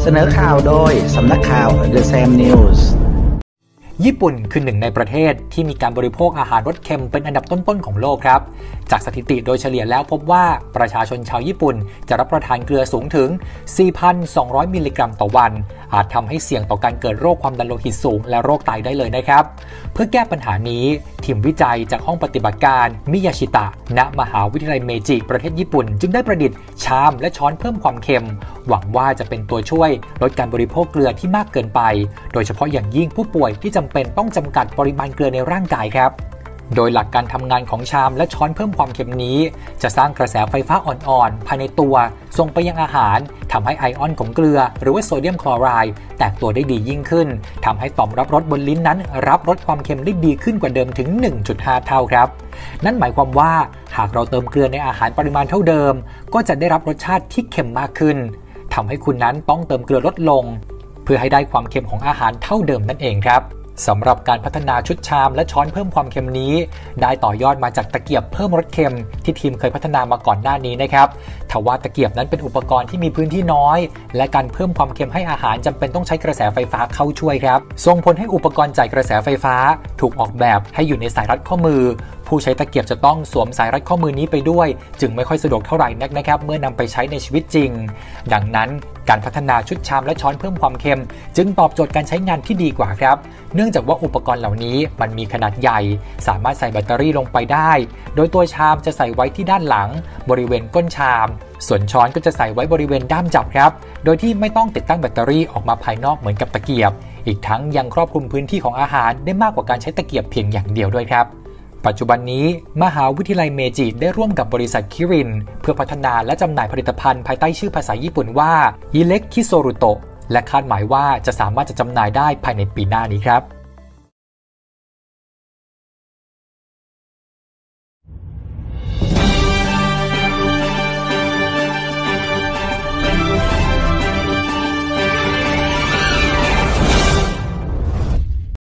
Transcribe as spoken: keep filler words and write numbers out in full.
เสนอข่าวโดยสำนักข่าว The Sam News ญี่ปุ่นคือหนึ่งในประเทศที่มีการบริโภคอาหารรสเค็มเป็นอันดับต้นๆของโลกครับจากสถิติโดยเฉลี่ยแล้วพบว่าประชาชนชาวญี่ปุ่นจะรับประทานเกลือสูงถึง สี่พันสองร้อย มิลลิกรัมต่อวันอาจทำให้เสี่ยงต่อการเกิดโรคความดันโลหิตสูงและโรคไตได้เลยนะครับเพื่อแก้ปัญหานี้ทีมวิจัยจากห้องปฏิบัติการมิยาชิตะณมหาวิทยาลัยเมจิประเทศญี่ปุ่นจึงได้ประดิษฐ์ชามและช้อนเพิ่มความเค็มหวังว่าจะเป็นตัวช่วยลดการบริโภคเกลือที่มากเกินไปโดยเฉพาะอย่างยิ่งผู้ป่วยที่จำเป็นต้องจำกัดปริมาณเกลือในร่างกายครับโดยหลักการทำงานของชามและช้อนเพิ่มความเค็มนี้จะสร้างกระแสไฟฟ้าอ่อนๆภายในตัวส่งไปยังอาหารทำให้ไอออนของเกลือหรือว่าโซเดียมคลอไรด์แตกตัวได้ดียิ่งขึ้นทำให้ต่อมรับรสบนลิ้นนั้นรับรสความเค็มได้ดีขึ้นกว่าเดิมถึง หนึ่งจุดห้า เท่าครับนั่นหมายความว่าหากเราเติมเกลือในอาหารปริมาณเท่าเดิมก็จะได้รับรสชาติที่เค็มมากขึ้นทำให้คุณนั้นต้องเติมเกลือลดลงเพื่อให้ได้ความเค็มของอาหารเท่าเดิมนั่นเองครับสำหรับการพัฒนาชุดชามและช้อนเพิ่มความเค็มนี้ได้ต่อยอดมาจากตะเกียบเพิ่มรสเค็มที่ทีมเคยพัฒนามาก่อนหน้านี้นะครับทว่าตะเกียบนั้นเป็นอุปกรณ์ที่มีพื้นที่น้อยและการเพิ่มความเค็มให้อาหารจำเป็นต้องใช้กระแสไฟฟ้าเข้าช่วยครับส่งผลให้อุปกรณ์จ่ายกระแสไฟฟ้าถูกออกแบบให้อยู่ในสายรัดข้อมือผู้ใช้ตะเกียบจะต้องสวมสายรัดข้อมือนี้ไปด้วยจึงไม่ค่อยสะดวกเท่าไหร่นักนะครับเมื่อนำไปใช้ในชีวิตจริงดังนั้นการพัฒนาชุดชามและช้อนเพิ่มความเค็มจึงตอบโจทย์การใช้งานที่ดีกว่าครับเนื่องจากว่าอุปกรณ์เหล่านี้มันมีขนาดใหญ่สามารถใส่แบตเตอรี่ลงไปได้โดยตัวชามจะใส่ไว้ที่ด้านหลังบริเวณก้นชามส่วนช้อนก็จะใส่ไว้บริเวณด้ามจับครับโดยที่ไม่ต้องติดตั้งแบตเตอรี่ออกมาภายนอกเหมือนกับตะเกียบอีกทั้งยังครอบคลุมพื้นที่ของอาหารได้มากกว่าการใช้ตะเกียบเพียงอย่างเดียวด้วยครับปัจจุบันนี้มหาวิทยาลัยเมจิได้ร่วมกับบริษัทคิรินเพื่อพัฒนาและจำหน่ายผลิตภัณฑ์ภายใต้ชื่อภาษาญี่ปุ่นว่าอิเล็กคิโซรุโตะและคาดหมายว่าจะสามารถจะจำหน่ายได้ภายในปีหน้านี้ครับ